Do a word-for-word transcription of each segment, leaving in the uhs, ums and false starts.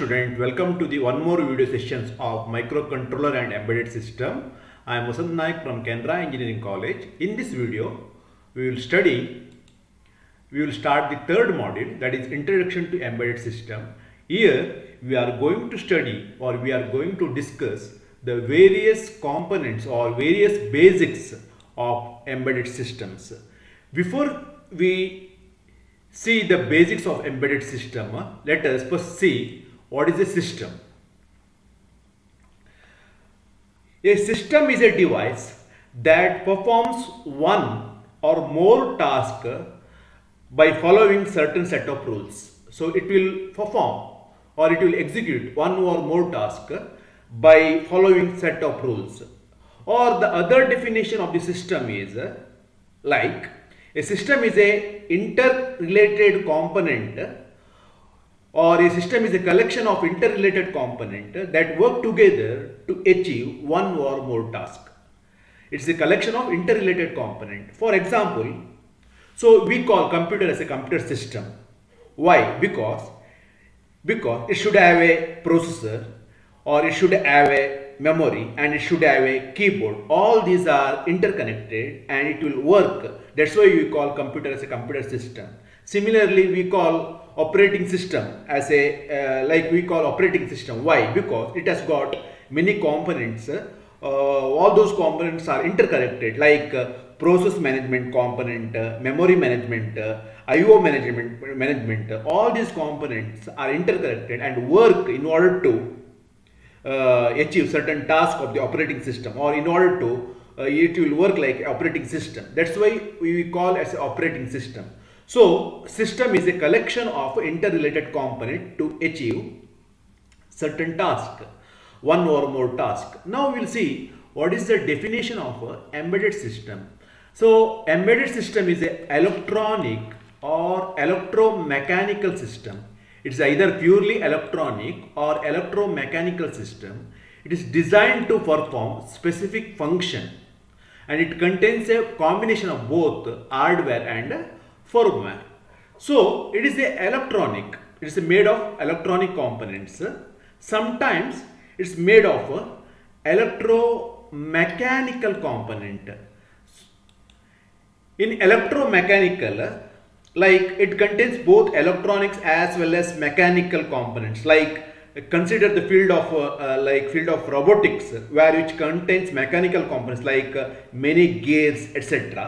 student, welcome to the one more video sessions of microcontroller and embedded system. I am Vasant Naik from Canara Engineering College. In this video, we will study, we will start the third module, that is Introduction to Embedded System. Here we are going to study or we are going to discuss the various components or various basics of embedded systems. Before we see the basics of embedded system, let us first see what is a system. A system is a device that performs one or more tasks by following certain set of rules. So it will perform or it will execute one or more tasks by following set of rules. Or the other definition of the system is like a system is a interrelated component, or a system is a collection of interrelated components that work together to achieve one or more tasks. It's a collection of interrelated components. For example, so we call computer as a computer system. Why? Because, because it should have a processor, or it should have a memory, and it should have a keyboard. All these are interconnected and it will work. That's why we call computer as a computer system. Similarly, we call operating system as a uh, like we call operating system. Why? Because it has got many components. Uh, all those components are interconnected, like uh, process management component, uh, memory management, uh, I O management management. Uh, all these components are interconnected and work in order to Uh, achieve certain task of the operating system, or in order to uh, it will work like operating system. That's why we call as operating system. So system is a collection of interrelated component to achieve certain task, one or more task. Now we'll see what is the definition of a embedded system. So embedded system is a electronic or electromechanical system. It's either purely electronic or electromechanical system. It is designed to perform specific function, and it contains a combination of both hardware and firmware. So it is a electronic. It is made of electronic components. Sometimes it's made of electromechanical component. In electromechanical, like it contains both electronics as well as mechanical components. Like consider the field of uh, uh, like field of robotics, where which contains mechanical components like uh, many gears, et cetera.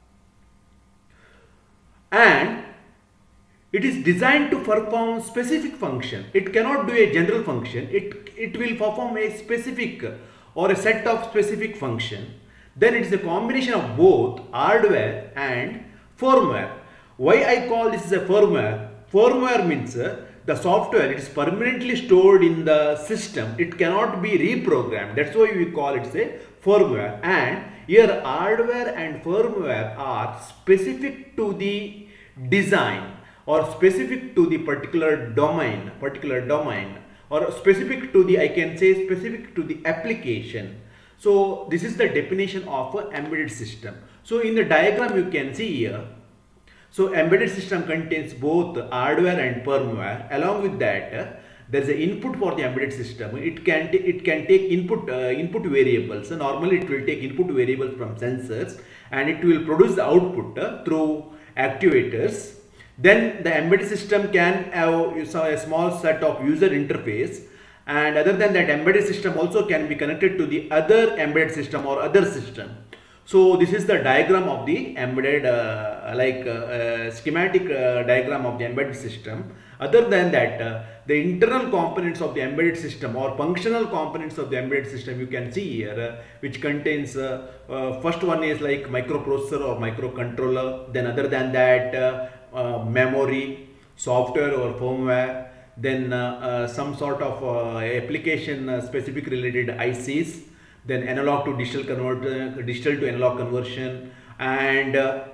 And it is designed to perform specific function. It cannot do a general function. It it will perform a specific or a set of specific function. Then it is a combination of both hardware and firmware. Why I call this as a firmware? Firmware means uh, the software, it is permanently stored in the system. It cannot be reprogrammed. That's why we call it a firmware. And here hardware and firmware are specific to the design, or specific to the particular domain, particular domain, or specific to the, I can say specific to the application. So this is the definition of an embedded system. So in the diagram you can see here, so embedded system contains both hardware and firmware. Along with that, uh, there is an input for the embedded system. It can it can take input uh, input variables. So normally it will take input variables from sensors, and it will produce the output uh, through actuators. Then the embedded system can have a small set of user interface, and other than that, embedded system also can be connected to the other embedded system or other system. So this is the diagram of the embedded uh, like uh, uh, schematic uh, diagram of the embedded system. Other than that, uh, the internal components of the embedded system or functional components of the embedded system you can see here, uh, which contains uh, uh, first one is like microprocessor or microcontroller. Then other than that, uh, uh, memory, software or firmware. Then uh, uh, some sort of uh, application uh, specific related I Cs. Then analog to digital converter, digital to analog conversion, and uh,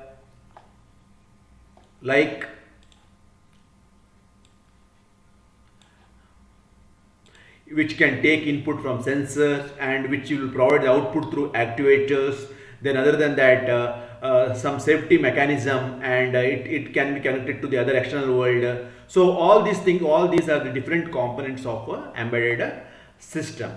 like which can take input from sensors and which will provide the output through actuators. Then other than that, uh, uh, some safety mechanism, and uh, it, it can be connected to the other external world. So all these things, all these are the different components of uh, embedded uh, system.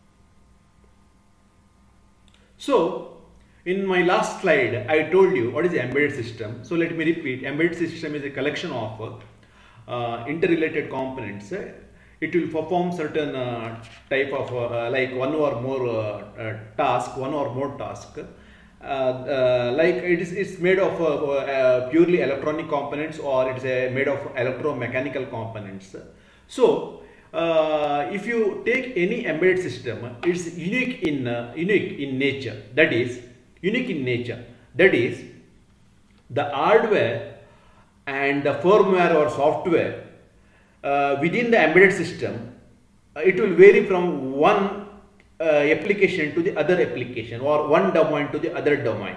So in my last slide, I told you what is the embedded system. So let me repeat. Embedded system is a collection of uh, interrelated components. It will perform certain uh, type of uh, like one or more uh, uh, task, one or more task. Uh, uh, like it is, it's made of uh, uh, purely electronic components, or it is a made of electromechanical components. So uh, if you take any embedded system, it's unique in uh, unique in nature. That is unique in nature. That is the hardware and the firmware or software uh, within the embedded system. Uh, it will vary from one uh, application to the other application, or one domain to the other domain.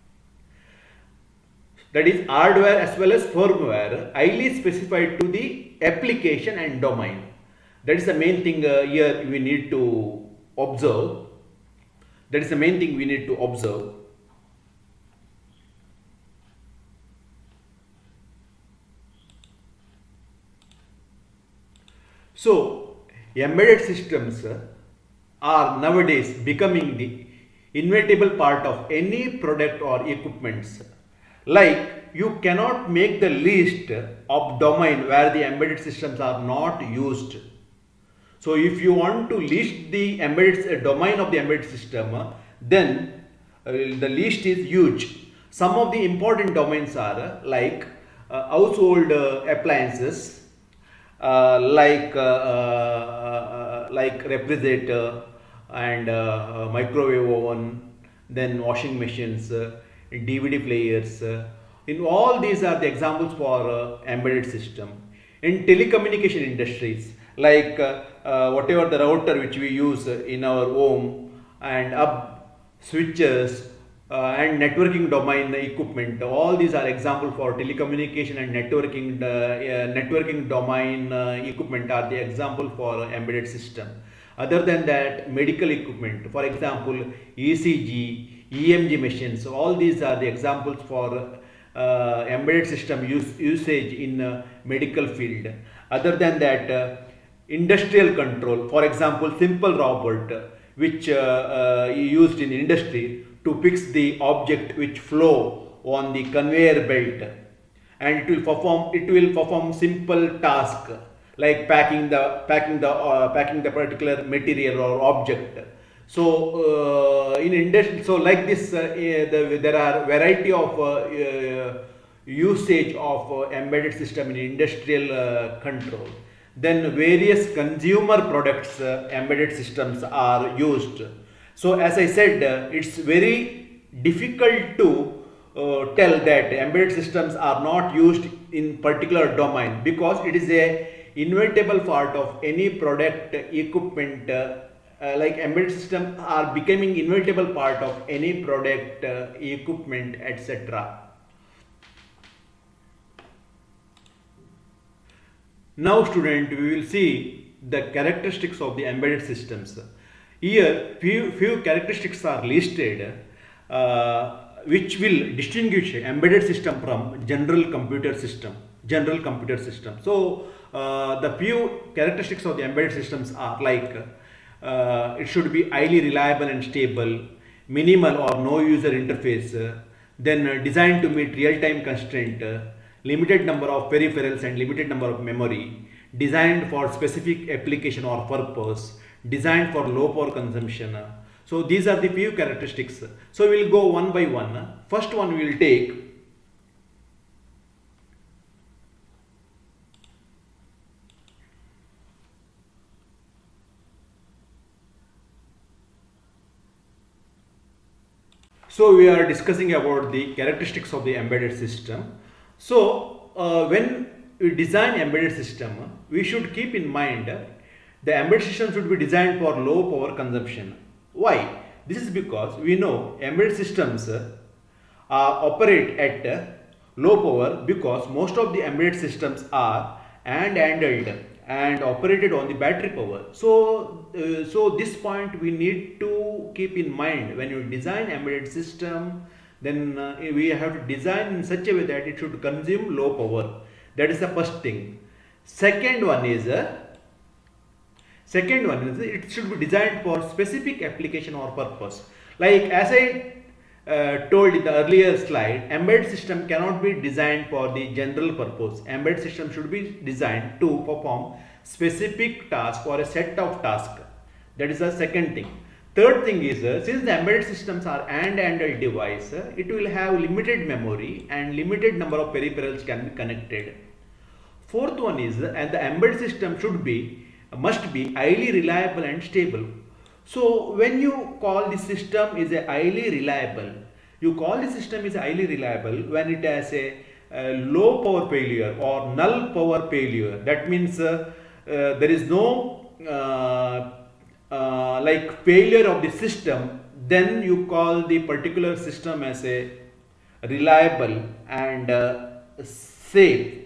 That is hardware as well as firmware highly specified to the application and domain. That is the main thing uh, here we need to observe. That is the main thing we need to observe. So embedded systems are nowadays becoming the inevitable part of any product or equipments. Like you cannot make the list of domain where the embedded systems are not used. So if you want to list the embedded domain of the embedded system, then uh, the list is huge. Some of the important domains are like uh, household uh, appliances, uh, like uh, uh, like refrigerator and uh, microwave oven, then washing machines, uh, D V D players. Uh, in all these are the examples for uh, embedded system. In telecommunication industries, like uh, uh, whatever the router which we use in our home, and up switches uh, and networking domain equipment, all these are example for telecommunication and networking uh, uh, networking domain uh, equipment are the example for embedded system. Other than that, medical equipment, for example E C G, E M G machines, all these are the examples for uh, embedded system use, usage in uh, medical field. Other than that, uh, industrial control, for example simple robot uh, which uh, uh, used in industry to fix the object which flow on the conveyor belt, and it will perform it will perform simple task like packing the packing the uh, packing the particular material or object. So uh, in industry, so like this uh, the, there are variety of uh, uh, usage of uh, embedded system in industrial uh, control. Then various consumer products uh, embedded systems are used. So as I said, uh, it's very difficult to uh, tell that embedded systems are not used in particular domain, because it is a inevitable part of any product equipment. Uh, uh, like embedded systems are becoming inevitable part of any product uh, equipment, etc. Now student, we will see the characteristics of the embedded systems. Here few, few characteristics are listed uh, which will distinguish embedded system from general computer system. General computer system. So uh, the few characteristics of the embedded systems are like uh, it should be highly reliable and stable, minimal or no user interface, uh, then uh, designed to meet real-time constraint, uh, limited number of peripherals and limited number of memory, designed for specific application or purpose, designed for low power consumption. So these are the few characteristics. So we will go one by one. First one we will take So we are discussing about the characteristics of the embedded system. So uh, when we design embedded system, we should keep in mind the embedded system should be designed for low power consumption. Why? This is because we know embedded systems uh, operate at uh, low power, because most of the embedded systems are hand handled and operated on the battery power. So, uh, so this point we need to keep in mind when you design embedded system. then uh, we have to design in such a way that it should consume low power. That is the first thing. Second one is uh, second one is it should be designed for specific application or purpose. Like as I uh, told in the earlier slide, embedded system cannot be designed for the general purpose. Embedded system should be designed to perform specific task or a set of tasks. That is the second thing. Third thing is uh, since the embedded systems are end-to-end device, uh, it will have limited memory and limited number of peripherals can be connected. Fourth one is uh, and the embedded system should be uh, must be highly reliable and stable. So when you call the system is a highly reliable, you call the system is highly reliable when it has a, a low power failure or null power failure. That means uh, uh, there is no uh, uh, like failure of the system, then you call the particular system as a reliable and uh, safe.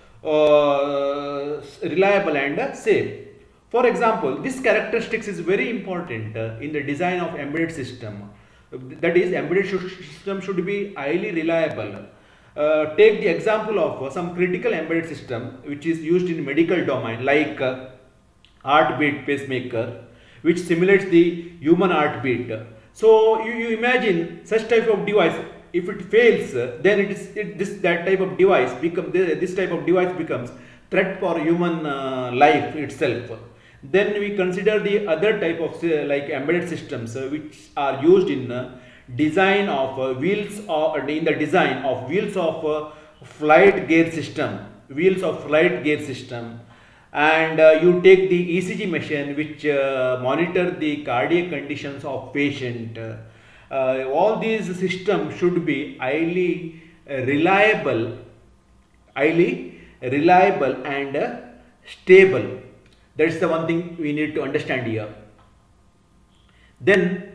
Uh, reliable and uh, safe. For example, this characteristics is very important uh, in the design of embedded system. That is, embedded system should be highly reliable. Uh, take the example of uh, some critical embedded system which is used in medical domain, like uh, heartbeat pacemaker, which simulates the human heartbeat. So you, you imagine such type of device. If it fails, uh, then it is it, this that type of device become this type of device becomes threat for human uh, life itself. Then we consider the other type of uh, like embedded systems uh, which are used in uh, design of uh, wheels or in the design of wheels of uh, flight gear system, wheels of flight gear system, and uh, you take the E C G machine which uh, monitor the cardiac conditions of patient. Uh, uh, all these systems should be highly uh, reliable, highly reliable and uh, stable. That is the one thing we need to understand here. Then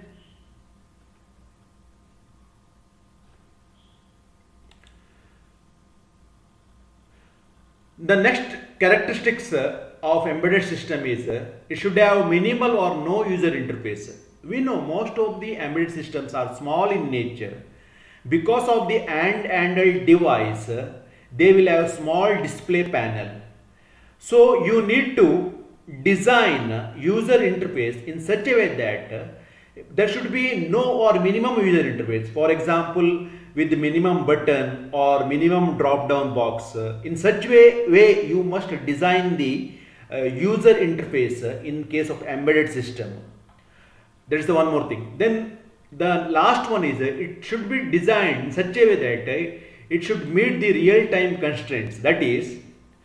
the next characteristics uh, of embedded system is uh, it should have minimal or no user interface. We know most of the embedded systems are small in nature. Because of the end-to-end device, uh, they will have small display panel. So you need to design user interface in such a way that uh, there should be no or minimum user interface. For example, with the minimum button or minimum drop down box. Uh, in such way, way you must design the uh, user interface uh, in case of embedded system. That is the one more thing. Then the last one is uh, it should be designed in such a way that uh, it should meet the real time constraints. That is,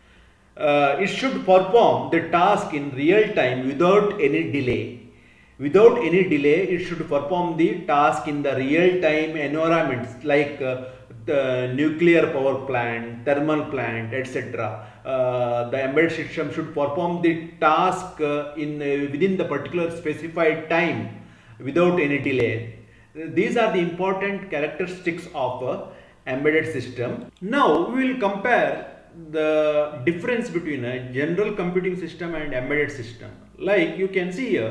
uh, it should perform the task in real time without any delay. Without any delay, it should perform the task in the real time environments like uh, the nuclear power plant, thermal plant, et cetera. Uh, the embedded system should perform the task uh, in uh, within the particular specified time without any delay. These are the important characteristics of a embedded system. Now we will compare the difference between a general computing system and embedded system. Like you can see here,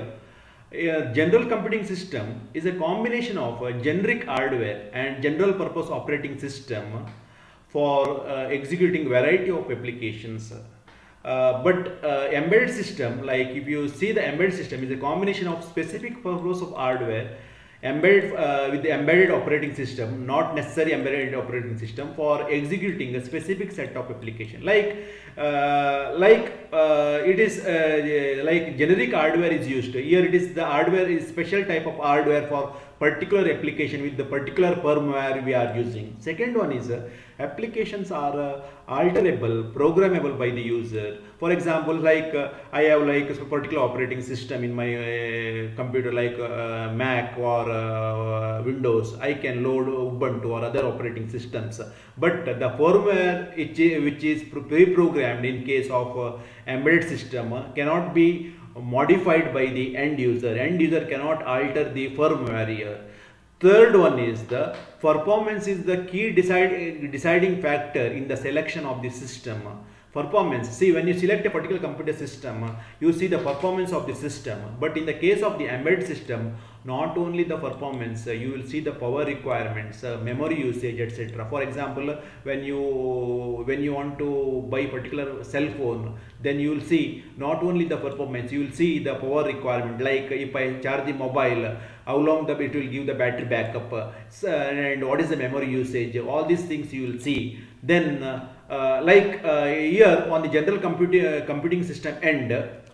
a general computing system is a combination of a generic hardware and general purpose operating system for uh, executing variety of applications. Uh, but uh, embedded system, like if you see the embedded system is a combination of specific purpose of hardware embedded uh, with the embedded operating system, not necessarily embedded operating system, for executing a specific set of application. Like uh, like uh, it is uh, like generic hardware is used here. It is the hardware is special type of hardware for particular application with the particular firmware we are using. Second one is uh, applications are uh, alterable, programmable by the user. For example, like uh, I have like a particular operating system in my uh, computer, like uh, Mac or uh, Windows. I can load Ubuntu or other operating systems, but the firmware which is, which is pre-programmed in case of uh, embedded system uh, cannot be modified by the end user. End user cannot alter the firmware here. Third one is the performance is the key decide, deciding factor in the selection of the system. performance. See, when you select a particular computer system, uh, you see the performance of the system. But in the case of the embedded system, not only the performance, uh, you will see the power requirements, uh, memory usage, et cetera. For example, when you when you want to buy particular cell phone, then you will see not only the performance, you will see the power requirement. Like if I charge the mobile, how long the it will give the battery backup, uh, and what is the memory usage. All these things you will see. Then, uh, uh, like uh, here on the general computing uh, computing system end.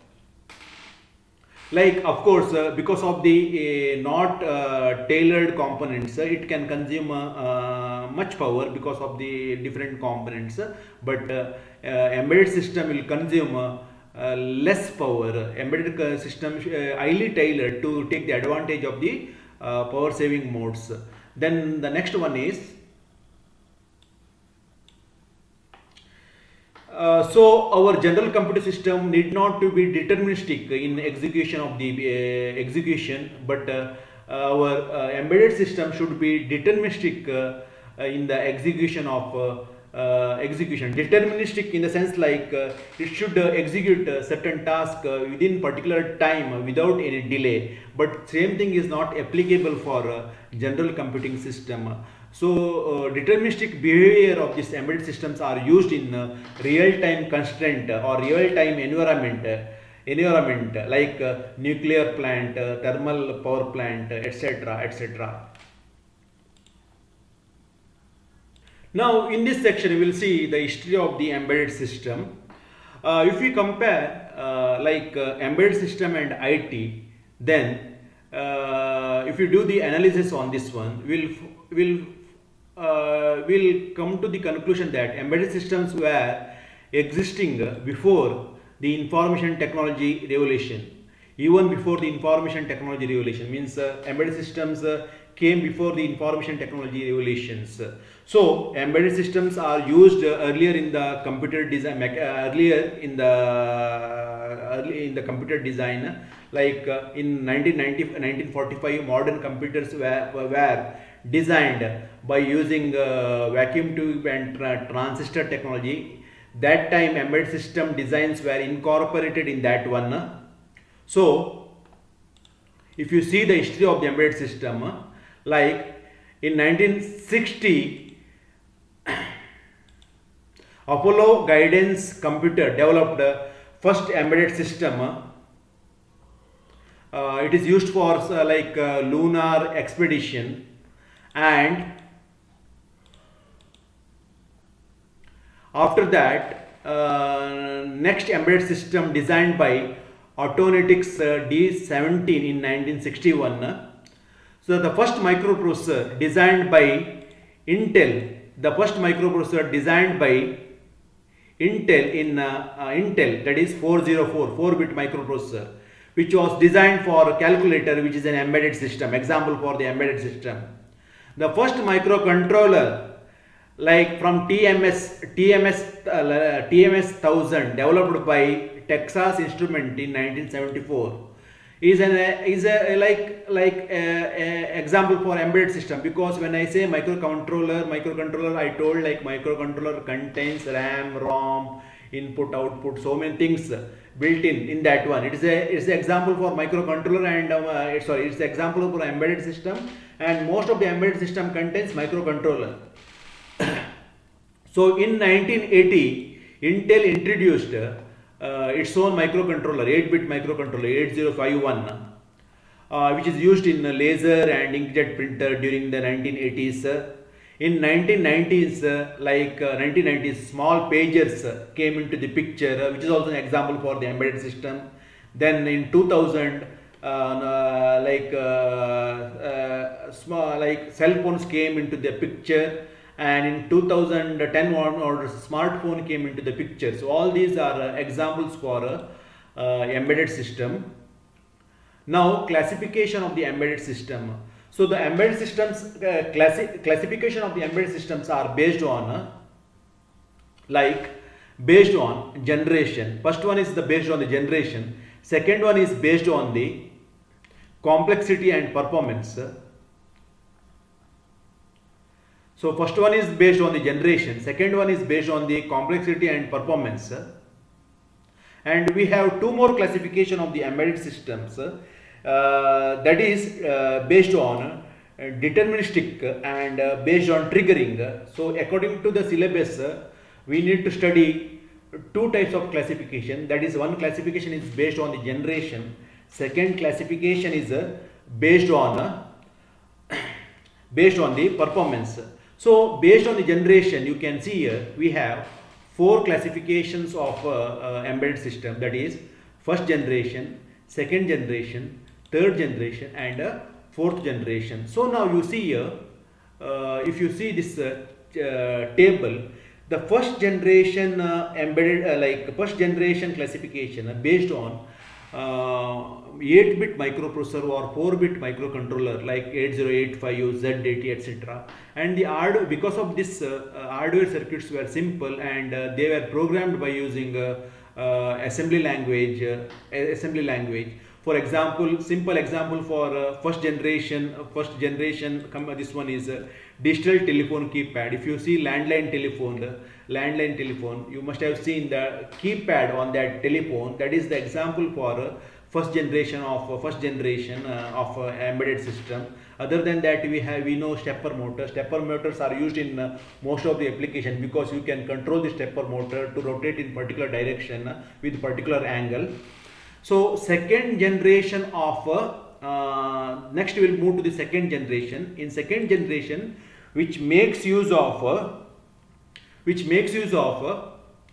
Like of course, uh, because of the uh, not uh, tailored components, uh, it can consume uh, uh, much power because of the different components. Uh, but uh, uh, embedded system will consume uh, uh, less power. Embedded uh, system uh, highly tailored to take the advantage of the uh, power saving modes. Then the next one is. Uh, so our general computer system need not to be deterministic in execution of the uh, execution, but uh, our uh, embedded system should be deterministic uh, uh, in the execution of uh, uh, execution. Deterministic in the sense like uh, it should uh, execute a certain task uh, within particular time without any delay. But same thing is not applicable for uh, general computing system. So uh, deterministic behavior of these embedded systems are used in uh, real-time constraint or real-time environment, uh, environment like uh, nuclear plant, uh, thermal power plant, et cetera, et cetera. Now in this section we will see the history of the embedded system. Uh, if we compare uh, like uh, embedded system and I T, then uh, if you do the analysis on this one, we'll will uh, will come to the conclusion that embedded systems were existing before the information technology revolution. Even before the information technology revolution, means uh, embedded systems uh, came before the information technology revolutions. So embedded systems are used uh, earlier in the computer design, uh, earlier in the uh, early in the computer design. Like uh, in nineteen ninety, nineteen forty-five, modern computers were, were designed by using uh, vacuum tube and tra transistor technology. That time embedded system designs were incorporated in that one. So if you see the history of the embedded system, like in nineteen sixty, Apollo guidance computer developed the first embedded system. Uh, it is used for uh, like uh, lunar expedition, and after that uh, next embedded system designed by Autonetics uh, D seventeen in nineteen sixty-one. So the first microprocessor designed by Intel, the first microprocessor designed by Intel in uh, uh, Intel, that is four oh four, four bit microprocessor, which was designed for calculator, which is an embedded system, example for the embedded system. The first microcontroller, like from T M S, T M S, uh, T M S one thousand, developed by Texas Instrument in nineteen seventy-four, is an is a like like a, a example for embedded system. Because when I say microcontroller, microcontroller, I told like microcontroller contains RAM, ROM, input, output, so many things built in in that one. It is a it's an example for microcontroller, and uh, sorry, it's an example for embedded system, and most of the embedded system contains microcontroller. So in nineteen eighty, Intel introduced uh, its own microcontroller, eight bit microcontroller eight zero five one, uh, which is used in laser and inkjet printer during the nineteen eighties. In nineteen nineties, uh, like uh, nineteen nineties, small pagers uh, came into the picture, uh, which is also an example for the embedded system. Then in two thousand, uh, uh, like uh, uh, small like cell phones came into the picture, and in two thousand ten one or smartphone came into the picture. So all these are uh, examples for uh, uh, embedded system. Now classification of the embedded system. So the embedded systems uh, classi classification of the embedded systems are based on uh, like based on generation. First one is the based on the generation. Second one is based on the complexity and performance. So first one is based on the generation, second one is based on the complexity and performance. And we have two more classification of the embedded systems, uh, that is uh, based on uh, deterministic and uh, based on triggering. So according to the syllabus, uh, we need to study two types of classification. That is, one classification is based on the generation, second classification is uh, based on uh, based on the performance. So based on the generation, you can see here we have four classifications of uh, uh, embedded system, that is first generation, second generation, third generation and uh, fourth generation. So now you see here, uh, if you see this uh, uh, table, the first generation uh, embedded uh, like first generation classification uh, based on uh, eight bit microprocessor or four bit microcontroller like eight zero eight five, Z eighty, et cetera. And the hardware, because of this uh, uh, hardware circuits were simple and uh, they were programmed by using uh, uh, assembly language, uh, assembly language. For example, simple example for uh, first generation, uh, first generation, come, uh, this one is uh, digital telephone keypad. If you see landline telephone, the landline telephone, you must have seen the keypad on that telephone. That is the example for uh, first generation of uh, first generation uh, of uh, embedded system. Other than that, we have we know stepper motors. Stepper motors are used in uh, most of the application because you can control the stepper motor to rotate in particular direction uh, with particular angle. So second generation of uh, uh, next we will move to the second generation. In second generation, which makes use of uh, which makes use of uh,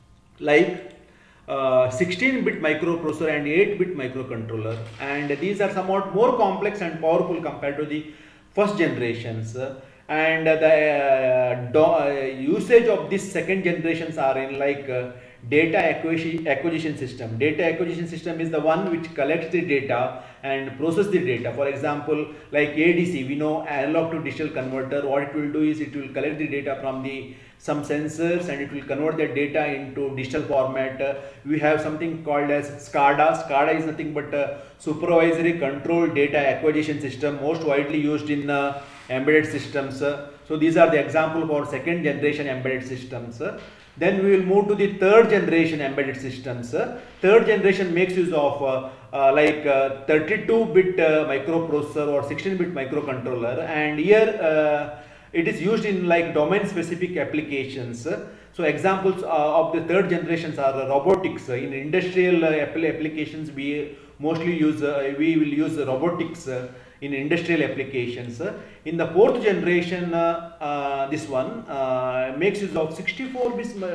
like uh, sixteen bit microprocessor and eight bit microcontroller, and these are somewhat more complex and powerful compared to the first generations. Uh, and uh, the uh, uh, usage of these second generations are in like uh, data acquisition, acquisition system. Data acquisition system is the one which collects the data and process the data. For example, like A D C, we know analog to digital converter. What it will do is it will collect the data from the some sensors and it will convert that data into digital format. Uh, we have something called as SCADA. SCADA is nothing but a supervisory control data acquisition system, most widely used in uh, embedded systems. Uh, so these are the example for second generation embedded systems. Uh, Then we will move to the third generation embedded systems. Uh, third generation makes use of uh, uh, like uh, thirty-two bit uh, microprocessor or sixteen bit microcontroller, and here uh, it is used in like domain specific applications. So examples uh, of the third generations are uh, robotics. Uh, in industrial uh, applications, we mostly use uh, we will use robotics uh, in industrial applications. In the fourth generation, uh, uh, this one uh, makes use of sixty-four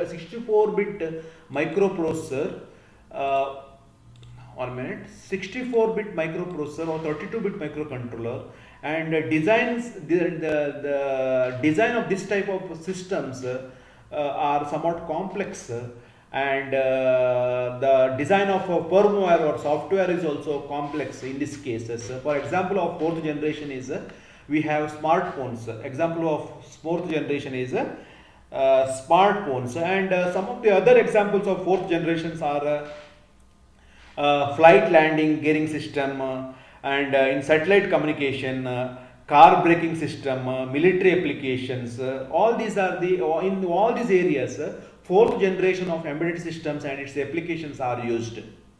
bit microprocessor, uh, one minute, sixty-four bit microprocessor or thirty-two bit microcontroller, and uh, designs the, the, the design of this type of systems uh, uh, are somewhat complex. Uh, and uh, the design of uh, firmware or software is also complex in these cases. Uh, for example of fourth generation is uh, we have smartphones. Uh, example of fourth generation is uh, uh, smartphones, and uh, some of the other examples of fourth generations are uh, uh, flight landing gearing system, uh, and uh, in satellite communication, uh, car braking system, uh, military applications. Uh, all these are the in all these areas. Uh, Fourth generation of embedded systems and its applications are used.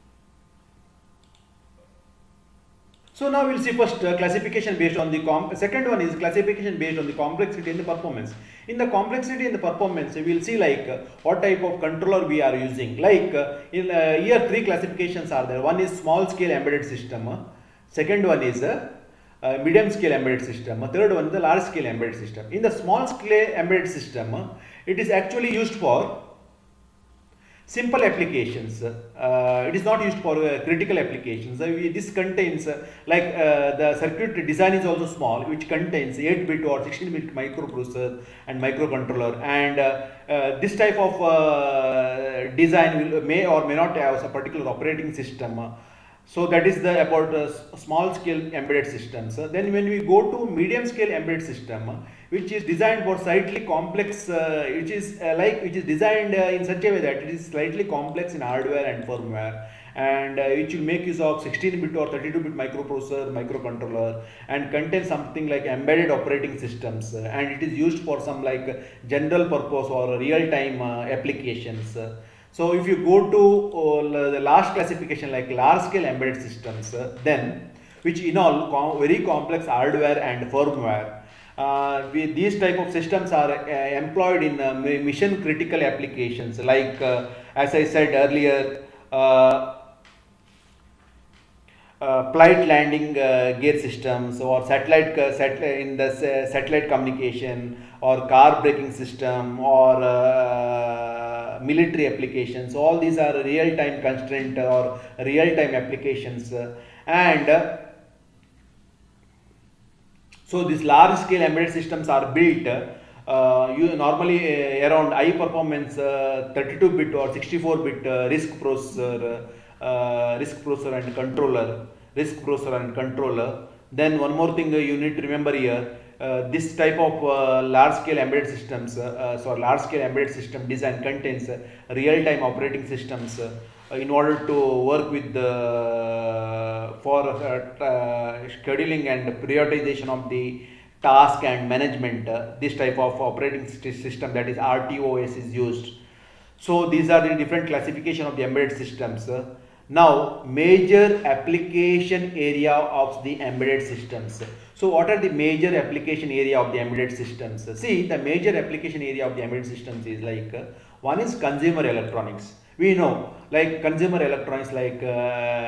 So now we will see first uh, classification based on the com second one is classification based on the complexity and the performance. In the complexity and the performance, we will see like uh, what type of controller we are using. Like uh, in uh, here three classifications are there. One is small scale embedded system. Uh, second one is uh, uh, medium scale embedded system. Uh, third one is the large scale embedded system. In the small scale embedded system, uh, it is actually used for simple applications. Uh, it is not used for uh, critical applications. Uh, we, this contains uh, like uh, the circuit design is also small, which contains eight bit or sixteen bit microprocessor and microcontroller, and uh, uh, this type of uh, design will may or may not have a particular operating system. Uh, So that is the about uh, small scale embedded systems. Uh, then when we go to medium scale embedded system, uh, which is designed for slightly complex, uh, which is uh, like which is designed uh, in such a way that it is slightly complex in hardware and firmware, and uh, which will make use of sixteen bit or thirty-two bit microprocessor, microcontroller, and contains something like embedded operating systems, uh, and it is used for some like general purpose or real time uh, applications. Uh, so if you go to uh, the last classification, like large scale embedded systems, uh, then which involve com very complex hardware and firmware. Uh, we, these type of systems are uh, employed in uh, mission critical applications, like uh, as I said earlier, uh, uh, flight landing uh, gear systems, or satellite uh, satellite in the uh, satellite communication, or car braking system, or uh, military applications. All these are real time constraint or real time applications, uh, and uh, so these large scale embedded systems are built uh, you normally uh, around high performance uh, thirty-two bit or sixty-four bit uh, RISC processor, uh, RISC processor and controller, RISC processor and controller. Then one more thing uh, you need to remember here, uh, this type of uh, large scale embedded systems, uh, uh, so large scale embedded system design contains uh, real time operating systems uh, in order to work with the for uh, uh, scheduling and prioritization of the task and management. Uh, this type of operating system, that is R T O S, is used. So these are the different classification of the embedded systems. Uh, now major application area of the embedded systems. So what are the major application area of the embedded systems? See, the major application area of the embedded systems is like uh, one is consumer electronics. We know like consumer electronics, like uh,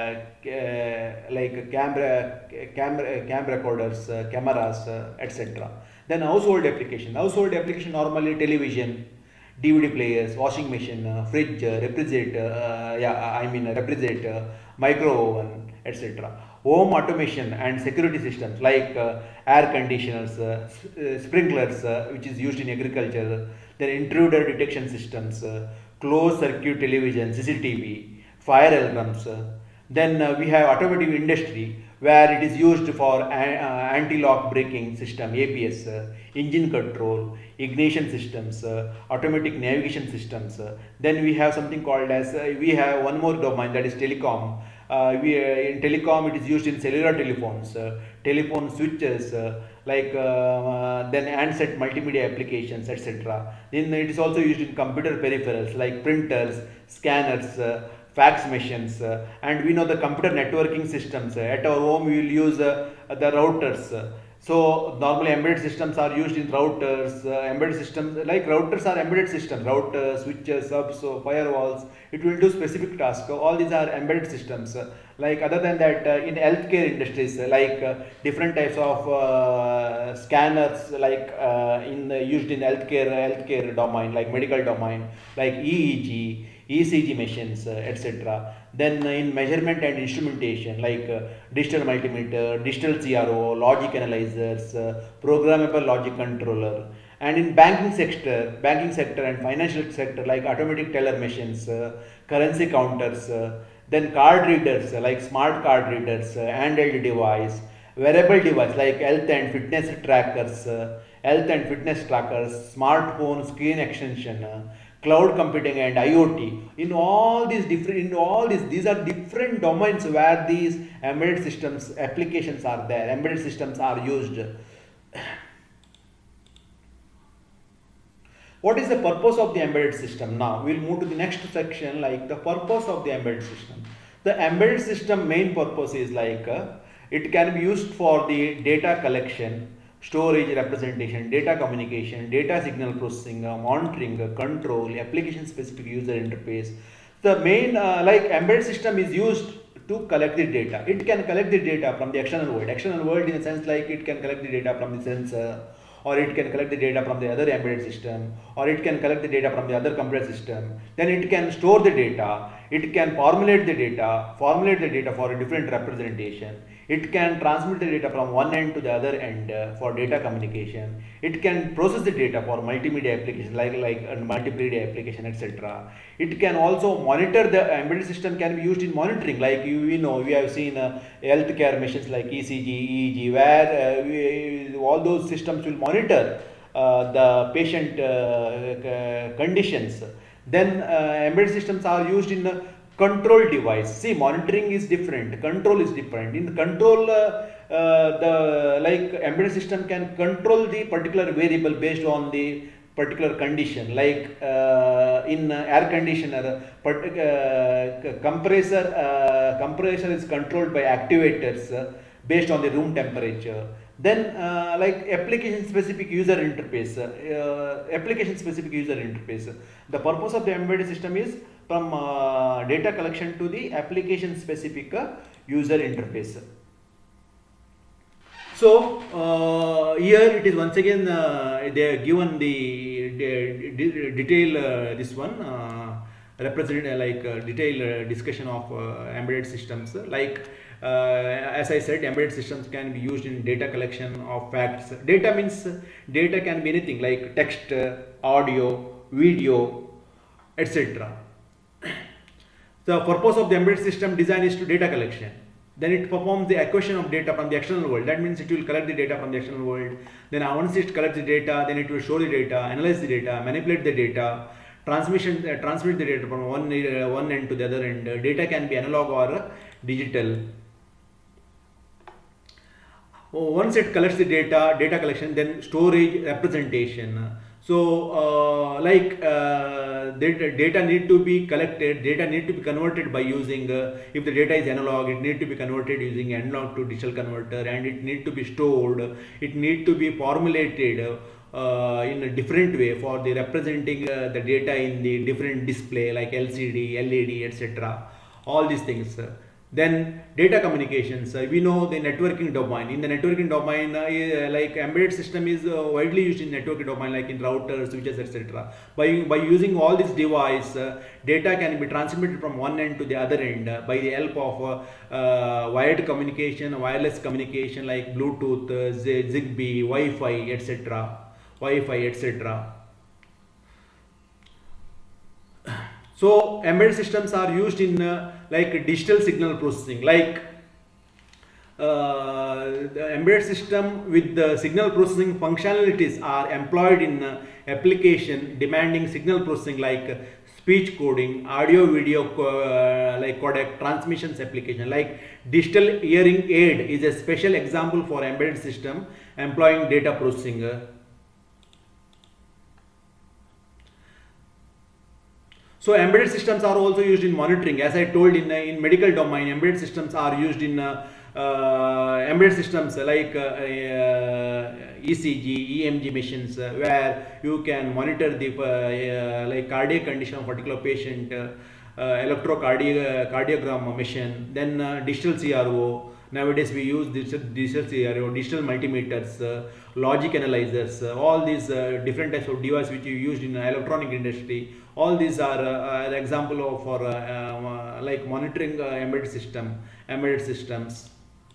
uh, like camera camera camera recorders, uh, cameras, uh, etc. Then household application household application normally television, D V D players, washing machine, uh, fridge, uh, refrigerator, uh, yeah I mean uh, refrigerator, micro oven, etc. Home automation and security systems, like uh, air conditioners, uh, uh, sprinklers, uh, which is used in agriculture. Then intruder detection systems, uh, closed circuit television, C C T V, fire alarms. Uh, then uh, we have automotive industry, where it is used for uh, anti-lock braking system, A B S, uh, engine control, ignition systems, uh, automatic navigation systems. Uh, then we have something called as, uh, we have one more domain, that is telecom. Uh, we, uh, in telecom it is used in cellular telephones, uh, telephone switches, uh, like uh, uh, then handset multimedia applications, etc. Then it is also used in computer peripherals like printers, scanners, uh, fax machines, uh, and we know the computer networking systems. Uh, at our home we will use uh, the routers. Uh, so normally embedded systems are used in routers, uh, embedded systems, like routers are embedded systems, routers, switches, subs, so firewalls. It will do specific tasks. All these are embedded systems. Uh, like other than that, uh, in healthcare industries, uh, like uh, different types of uh, scanners, like uh, in uh, used in healthcare healthcare domain, like medical domain, like E E G, E C G machines, uh, et cetera. Then uh, in measurement and instrumentation, like uh, digital multimeter, digital C R O, logic analyzers, uh, programmable logic controller. And in banking sector, banking sector and financial sector, like automatic teller machines, uh, currency counters, uh, then card readers, uh, like smart card readers, uh, handheld device, wearable device like health and fitness trackers, uh, health and fitness trackers, smartphone screen extension, uh, cloud computing and I O T. In all these different, in all these, these are different domains where these embedded systems applications are there. Embedded systems are used. What is the purpose of the embedded system? Now we will move to the next section, like the purpose of the embedded system. The embedded system main purpose is like uh, it can be used for the data collection, storage, representation, data communication, data signal processing, uh, monitoring, uh, control, application specific user interface. The main uh, like embedded system is used to collect the data. It can collect the data from the external world. External world in a sense like it can collect the data from the sensor, or it can collect the data from the other embedded system, or it can collect the data from the other computer system. Then it can store the data, it can formulate the data, formulate the data for a different representation. It can transmit the data from one end to the other end uh, for data communication. It can process the data for multimedia applications like, like uh, multimedia application, et cetera. It can also monitor, the embedded system can be used in monitoring, like you, we know, we have seen uh, healthcare machines like E C G, E E G, where uh, we, all those systems will monitor uh, the patient uh, conditions. Then uh, embedded systems are used in uh, Control device. See, monitoring is different. Control is different. In control, uh, uh, the like embedded system can control the particular variable based on the particular condition. Like uh, in uh, air conditioner, part, uh, compressor uh, compressor is controlled by actuators uh, based on the room temperature. Then uh, like application specific user interface, uh, application specific user interface. The purpose of the embedded system is from uh, data collection to the application specific uh, user interface. So uh, here it is once again uh, they are given the, the, the detail uh, this one uh, represent uh, like uh, detailed uh, discussion of uh, embedded systems. Like uh, as I said, embedded systems can be used in data collection of facts. Data means data can be anything like text, uh, audio, video, et cetera. The purpose of the embedded system design is to data collection. Then it performs the acquisition of data from the external world. That means it will collect the data from the external world. Then once it collects the data, then it will show the data, analyze the data, manipulate the data, transmission, uh, transmit the data from one, uh, one end to the other end. Uh, data can be analog or uh, digital. Oh, once it collects the data, data collection, then storage, representation. So uh, like uh, data, data need to be collected, data need to be converted by using, uh, if the data is analog, it need to be converted using analog to digital converter, and it need to be stored, it need to be formulated uh, in a different way for the representing uh, the data in the different display like L C D, L E D, et cetera. All these things. Then data communications, uh, we know the networking domain. In the networking domain, uh, like embedded system is uh, widely used in networking domain, like in routers, switches, et cetera. By, by using all this device, uh, data can be transmitted from one end to the other end uh, by the help of uh, uh, wired communication, wireless communication like Bluetooth, uh, Zigbee, Wi-Fi, et cetera. Wi-Fi, et cetera. So embedded systems are used in uh, like digital signal processing, like uh, the embedded system with the signal processing functionalities are employed in uh, application demanding signal processing like uh, speech coding, audio video uh, like codec, transmissions application. Like digital hearing aid is a special example for embedded system employing data processing. Uh, So embedded systems are also used in monitoring. As I told, in, uh, in medical domain, embedded systems are used in uh, uh, embedded systems like uh, uh, E C G, E M G machines, uh, where you can monitor the uh, uh, like cardiac condition of a particular patient, uh, uh, electrocardiogram machine, then uh, digital C R O. Nowadays we use digital, digital C R O, digital multimeters, uh, logic analyzers, uh, all these uh, different types of devices which you used in the electronic industry. All these are uh, an example of for uh, uh, like monitoring uh, embedded system, embedded systems.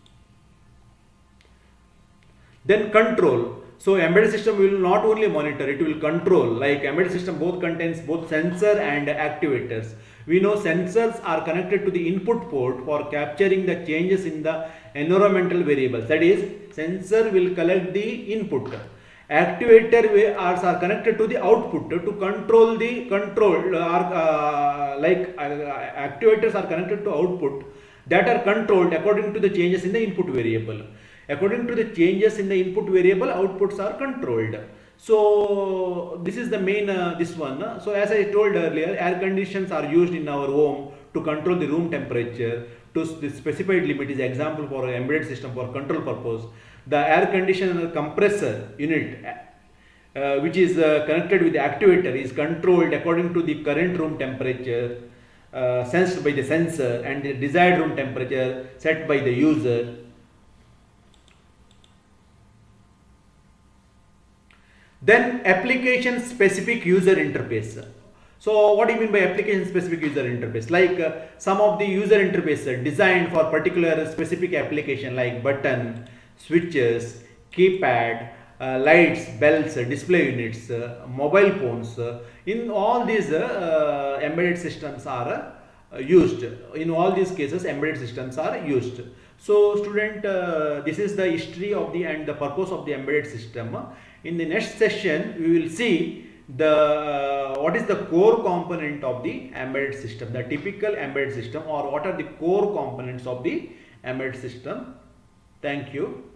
Then control. So embedded system will not only monitor, it will control. Like embedded system both contains both sensor and actuators. We know sensors are connected to the input port for capturing the changes in the environmental variables. That is, sensor will collect the input. Actuator are connected to the output to control the control. Are uh, like uh, actuators are connected to output that are controlled according to the changes in the input variable. According to the changes in the input variable, outputs are controlled. So this is the main uh, this one. Uh, so as I told earlier, air conditions are used in our home to control the room temperature. To the specified limit is example for an embedded system for control purpose. The air conditioner compressor unit, uh, which is uh, connected with the actuator, is controlled according to the current room temperature uh, sensed by the sensor and the desired room temperature set by the user. Then application specific user interface. So what do you mean by application specific user interface? Like uh, some of the user interfaces designed for particular specific application like button, switches, keypad, uh, lights, bells, uh, display units, uh, mobile phones. Uh, in all these uh, uh, embedded systems are uh, used. In all these cases embedded systems are used. So student, uh, this is the history of the and the purpose of the embedded system. In the next session we will see the uh, what is the core component of the embedded system, the typical embedded system, or what are the core components of the embedded system. Thank you.